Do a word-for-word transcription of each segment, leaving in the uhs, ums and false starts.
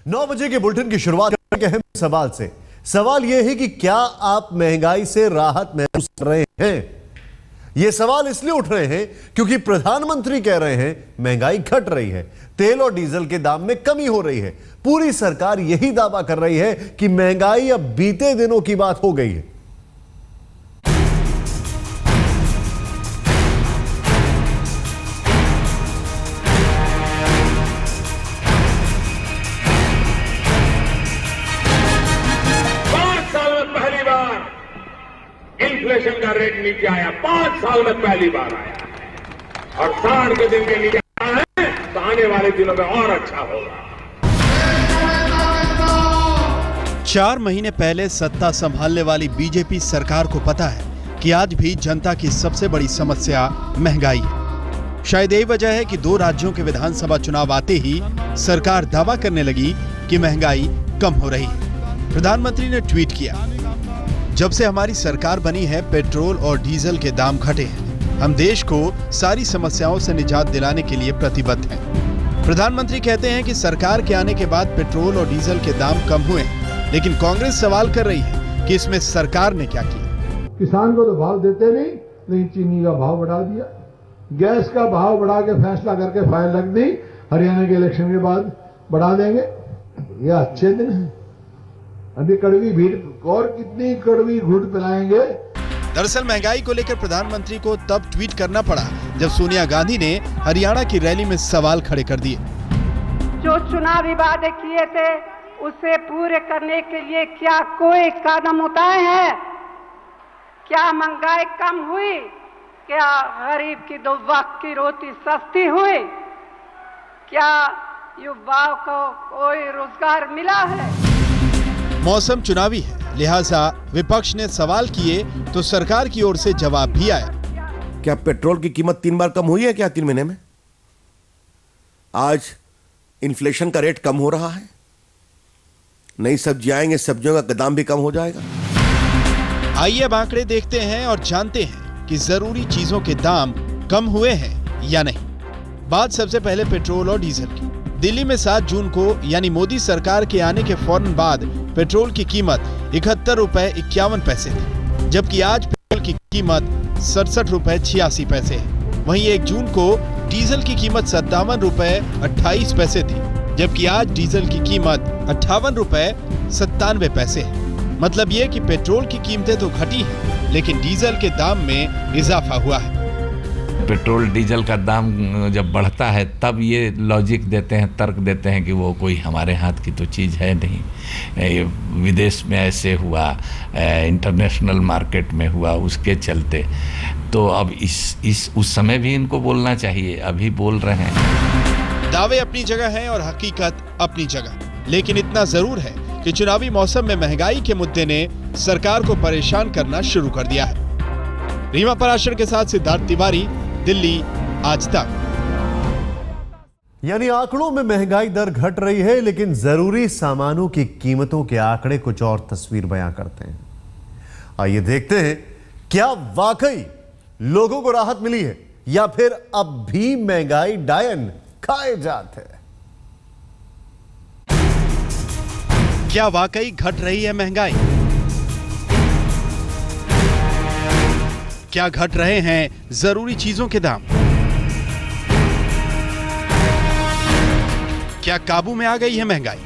नौ बजे के बुलेटिन की शुरुआत करके अहम सवाल से। सवाल यह है कि क्या आप महंगाई से राहत महसूस कर रहे हैं? यह सवाल इसलिए उठ रहे हैं क्योंकि प्रधानमंत्री कह रहे हैं महंगाई घट रही है, तेल और डीजल के दाम में कमी हो रही है। पूरी सरकार यही दावा कर रही है कि महंगाई अब बीते दिनों की बात हो गई है। इन्फ्लेशन का रेट नीचे आया, पांच साल में पहली बार आया और साठ के दिन के नीचे आया है तो आने वाले दिनों में और अच्छा होगा। चार महीने पहले सत्ता संभालने वाली बीजेपी सरकार को पता है कि आज भी जनता की सबसे बड़ी समस्या महंगाई है। शायद यही वजह है कि दो राज्यों के विधानसभा चुनाव आते ही सरकार दावा करने लगी कि महंगाई कम हो रही है। प्रधानमंत्री ने ट्वीट किया, जब से हमारी सरकार बनी है पेट्रोल और डीजल के दाम घटे हैं। हम देश को सारी समस्याओं से निजात दिलाने के लिए प्रतिबद्ध हैं। प्रधानमंत्री कहते हैं कि सरकार के आने के बाद पेट्रोल और डीजल के दाम कम हुए हैं, लेकिन कांग्रेस सवाल कर रही है कि इसमें सरकार ने क्या किया। किसान को तो भाव देते नहीं, लेकिन चीनी का भाव बढ़ा दिया, गैस का भाव बढ़ा के फैसला करके फाइल रख दी, हरियाणा के इलेक्शन के बाद बढ़ा देंगे। ये अच्छे दिन है। अभी कड़वी भीड़ और कितनी कड़वी घुट पिलाएंगे। दरअसल महंगाई को लेकर प्रधानमंत्री को तब ट्वीट करना पड़ा जब सोनिया गांधी ने हरियाणा की रैली में सवाल खड़े कर दिए। जो चुनावी वादे किए थे उसे पूरे करने के लिए क्या कोई कदम उठाए हैं? क्या महंगाई कम हुई? क्या गरीब की दो वक्त की रोटी सस्ती हुई? क्या युवाओं को कोई रोजगार मिला है? मौसम चुनावी है, लिहाजा विपक्ष ने सवाल किए तो सरकार की ओर से जवाब भी आया। क्या पेट्रोल की कीमत तीन बार कम हुई है क्या तीन महीने में? आज इन्फ्लेशन का रेट कम हो रहा है, नई सब्जियां आएंगे, सब्जियों का दाम भी कम हो जाएगा। आइए अब आंकड़े देखते हैं और जानते हैं कि जरूरी चीजों के दाम कम हुए हैं या नहीं। बात सबसे पहले पेट्रोल और डीजल की। दिल्ली में सात जून को यानी मोदी सरकार के आने के फौरन बाद पेट्रोल की कीमत इकहत्तर रुपए इक्यावन पैसे थी, जबकि आज पेट्रोल की कीमत सड़सठ रुपए छियासी पैसे है। वहीं एक जून को डीजल की कीमत सत्तावन रुपए अट्ठाईस पैसे थी, जबकि आज डीजल की कीमत अट्ठावन रुपए सत्तानवे पैसे है। मतलब ये कि पेट्रोल की कीमतें तो घटी है, लेकिन डीजल के दाम में इजाफा हुआ है। पेट्रोल डीजल का दाम जब बढ़ता है तब ये लॉजिक देते हैं, तर्क देते हैं कि वो कोई हमारे हाथ की तो चीज़ है नहीं, विदेश में ऐसे हुआ, इंटरनेशनल मार्केट में हुआ, उसके चलते। तो अब इस इस उस समय भी इनको बोलना चाहिए, अभी बोल रहे हैं। दावे अपनी जगह हैं और हकीकत अपनी जगह, लेकिन इतना जरूर है कि चुनावी मौसम में महंगाई के मुद्दे ने सरकार को परेशान करना शुरू कर दिया है। रीमा पराशर के साथ सिद्धार्थ तिवारी, दिल्ली, आज तक। यानी आंकड़ों में महंगाई दर घट रही है, लेकिन जरूरी सामानों की कीमतों के आंकड़े कुछ और तस्वीर बयां करते हैं। आइए देखते हैं क्या वाकई लोगों को राहत मिली है या फिर अब भी महंगाई डायन खाए जाते हैं। क्या वाकई घट रही है महंगाई? क्या घट रहे हैं जरूरी चीजों के दाम? क्या काबू में आ गई है महंगाई?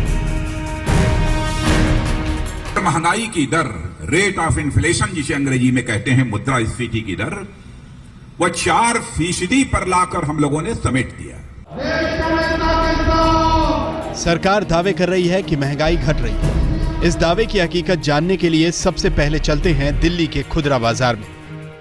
महंगाई की दर, रेट ऑफ इन्फ्लेशन जिसे अंग्रेजी में कहते हैं, मुद्रास्फीति की दर, वह चार फीसदी पर लाकर हम लोगों ने समेट दिया। सरकार दावे कर रही है कि महंगाई घट रही है। इस दावे की हकीकत जानने के लिए सबसे पहले चलते हैं दिल्ली के खुदरा बाजार में।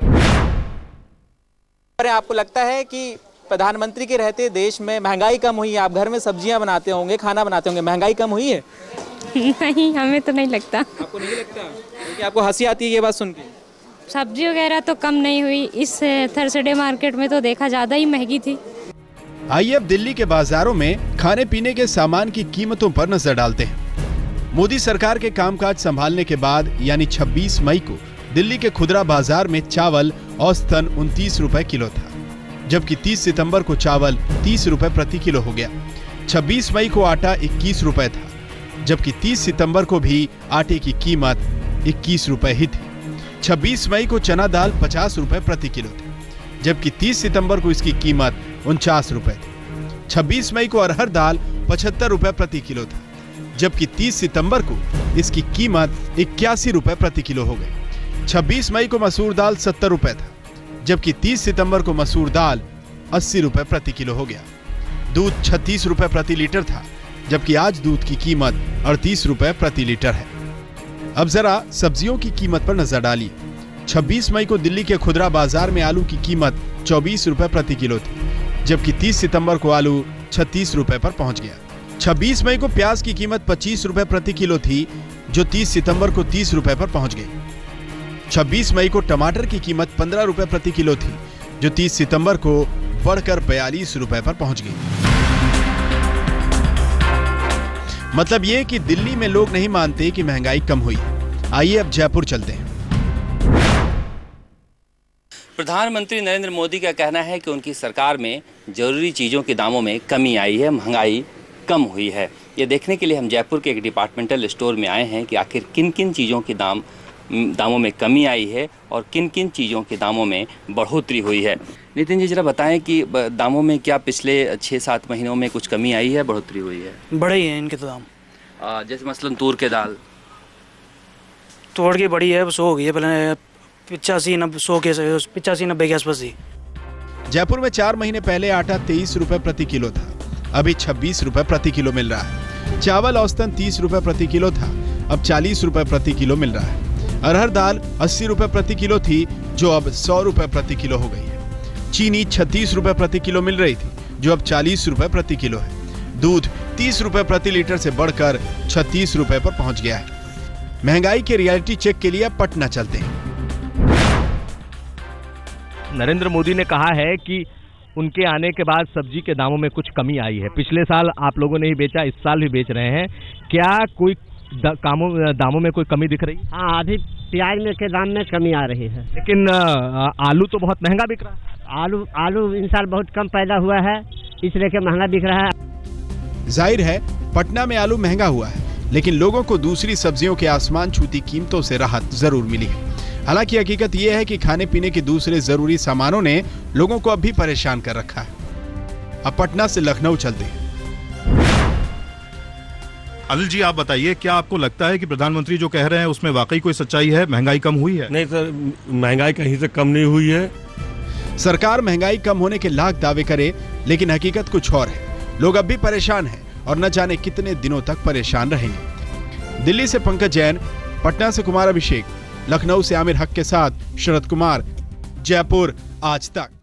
आपको लगता है कि प्रधानमंत्री के रहते देश में महंगाई कम हुई है? आप घर में सब्जियां बनाते होंगे, खाना बनाते होंगे, महंगाई कम हुई है? नहीं, हमें तो नहीं लगता। आपको नहीं लगता? क्योंकि आपको हंसी आती है ये बात सुन के? सब्जी वगैरह तो कम नहीं हुई, इस थर्सडे मार्केट में तो देखा ज्यादा ही महंगी थी। आइए अब दिल्ली के बाजारों में खाने पीने के सामान की कीमतों पर नजर डालते हैं। मोदी सरकार के कामकाज संभालने के बाद यानी छब्बीस मई को दिल्ली के खुदरा बाजार में चावल औसतन उनतीस रुपए किलो था, जबकि तीस सितंबर को चावल तीस रुपए प्रति किलो हो गया। छब्बीस मई को आटा इक्कीस रुपए था, जबकि तीस सितंबर को भी आटे की कीमत इक्कीस रुपए ही थी। छब्बीस मई को चना दाल पचास रुपए प्रति किलो थी, जबकि तीस सितंबर को इसकी कीमत उनचास रुपए थी। छब्बीस मई को अरहर दाल पचहत्तर रुपए प्रति किलो था, जबकि तीस सितंबर को इसकी कीमत इक्यासी रुपए प्रति किलो हो गई। छब्बीस मई को मसूर दाल सत्तर रुपए था, जबकि तीस सितंबर को मसूर दाल अस्सी रुपए प्रति किलो हो गया। दूध छत्तीस रुपए प्रति लीटर था, जबकि आज दूध की कीमत अड़तीस रुपए प्रति लीटर है। अब जरा सब्जियों की कीमत पर नजर डालिए। छब्बीस मई को दिल्ली के खुदरा बाजार में आलू की कीमत चौबीस रुपए प्रति किलो थी, जबकि तीस सितंबर को आलू छत्तीस रुपए पर पहुंच गया। छब्बीस मई को प्याज की कीमत पच्चीस रुपए प्रति किलो थी, जो तीस सितंबर को तीस रुपए पर पहुंच गई। छब्बीस मई को टमाटर की कीमत पंद्रह रुपए प्रति किलो थी, जो तीस सितंबर को बढ़कर बयालीस रुपए पर पहुंच गई। मतलब ये कि दिल्ली में लोग नहीं मानते कि महंगाई कम हुई। आइए अब जयपुर चलते हैं। प्रधानमंत्री नरेंद्र मोदी का कहना है कि उनकी सरकार में जरूरी चीज़ों के दामों में कमी आई है, महंगाई कम हुई है। ये देखने के लिए हम जयपुर के एक डिपार्टमेंटल स्टोर में आए हैं कि आखिर किन किन चीज़ों के दाम दामों में कमी आई है और किन किन चीज़ों के दामों में बढ़ोतरी हुई है। नितिन जी, जरा बताएं कि दामों में क्या पिछले छः सात महीनों में कुछ कमी आई है, बढ़ोतरी हुई है? बढ़े ही हैं इनके तो दाम। आ, जैसे मसलन तूर के दाल तोड़ के बड़ी है, सौ हो गई है, पहले पिचासी नब्बे सौ के पिचासी नब्बे के आसपास ही। जयपुर में चार महीने पहले आटा तेईस रुपए प्रति किलो था, अभी छब्बीस रुपए प्रति किलो मिल रहा है। चावल औसतन तीस रुपए प्रति किलो था, अब चालीस रुपए प्रति किलो मिल रहा है। अरहर दाल अस्सी रुपए प्रति किलो थी, जो अब सौ रुपए प्रति किलो हो गई है। चीनी छत्तीस रुपए प्रति किलो मिल रही थी, जो अब चालीस रुपए प्रति किलो है। दूध तीस रुपए प्रति लीटर से बढ़कर छत्तीस रुपए पर पहुंच गया है। महंगाई के रियलिटी चेक के लिए पटना चलते हैं। नरेंद्र मोदी ने कहा है कि उनके आने के बाद सब्जी के दामों में कुछ कमी आई है। पिछले साल आप लोगों ने ही बेचा, इस साल भी बेच रहे हैं, क्या कोई दा, कामों दामों में कोई कमी दिख रही है? हाँ, अभी प्याज में के दाम में कमी आ रही है, लेकिन आ, आलू तो बहुत महंगा बिक रहा है। आलू आलू इन साल बहुत कम पैदा हुआ है, इसलिए के महंगा बिक रहा है। जाहिर है पटना में आलू महंगा हुआ है, लेकिन लोगों को दूसरी सब्जियों के आसमान छूती कीमतों से राहत जरूर मिली है। हालांकि हकीकत यह है कि खाने पीने के दूसरे जरूरी सामानों ने लोगों को अब भी परेशान कर रखा है। अब पटना से लखनऊ चलते हैं। अनिल जी, आप बताइए, क्या आपको लगता है कि प्रधानमंत्री जो कह रहे हैं उसमें वाकई कोई सच्चाई है? महंगाई कम हुई है? नहीं सर, महंगाई कहीं से कम नहीं हुई है। सरकार महंगाई कम होने के लाख दावे करे, लेकिन हकीकत कुछ और है। लोग अब भी परेशान हैं और न जाने कितने दिनों तक परेशान रहेंगे। दिल्ली से पंकज जैन, पटना से कुमार अभिषेक, लखनऊ से आमिर हक के साथ शरद कुमार, जयपुर आज तक।